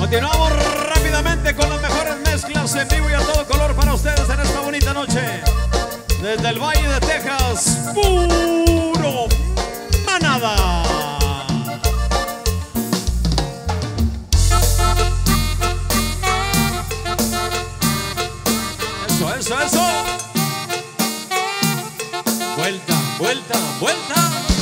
Continuamos rápidamente con las mejores mezclas en vivo y a todo color para ustedes en esta bonita noche. Desde el Valle de Texas, puro manada. Eso. Vuelta, vuelta, vuelta.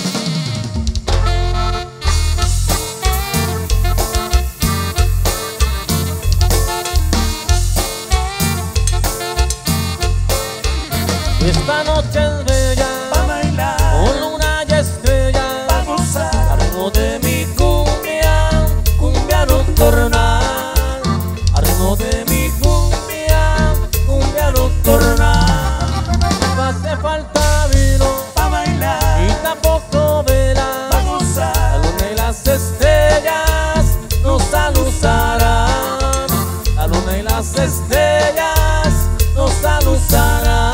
Esta noche es bella, pa' bailar, con luna y estrella, pa' gozar, al ritmo de mi cumbia, cumbia nocturnal, al ritmo de mi cumbia, cumbia nocturnal. No hace falta vino pa' bailar, y tampoco vela, pa' gozar, la luna y las estrellas nos aluzarán, la luna y las estrellas nos aluzarán.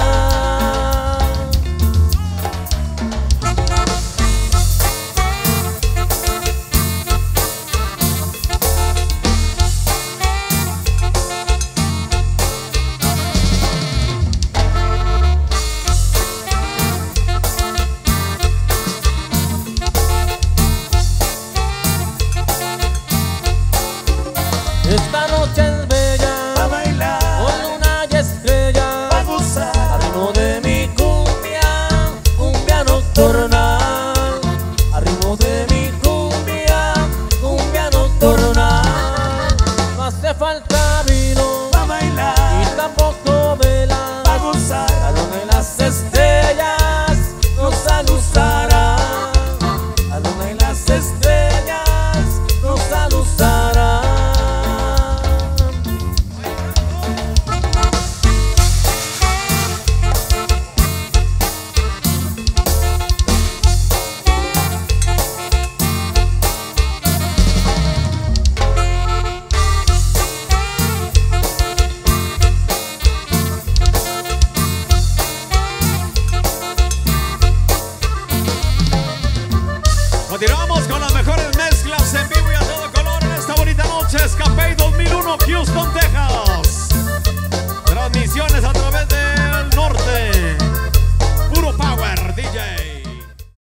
Esta noche es bella, pa' bailar, con luna y estrella, pa' gozar, al ritmo de mi cumbia, cumbia nocturnal, al ritmo de mi cumbia, cumbia nocturnal. No hace falta vino pa' bailar, y tampoco vela, pa' gozar, la luna y las estrellas nos aluzarán, la luna y las estrellas nos aluzarán. Continuamos con las mejores mezclas en vivo y a todo color en esta bonita noche. Escape 2001, Houston, Texas.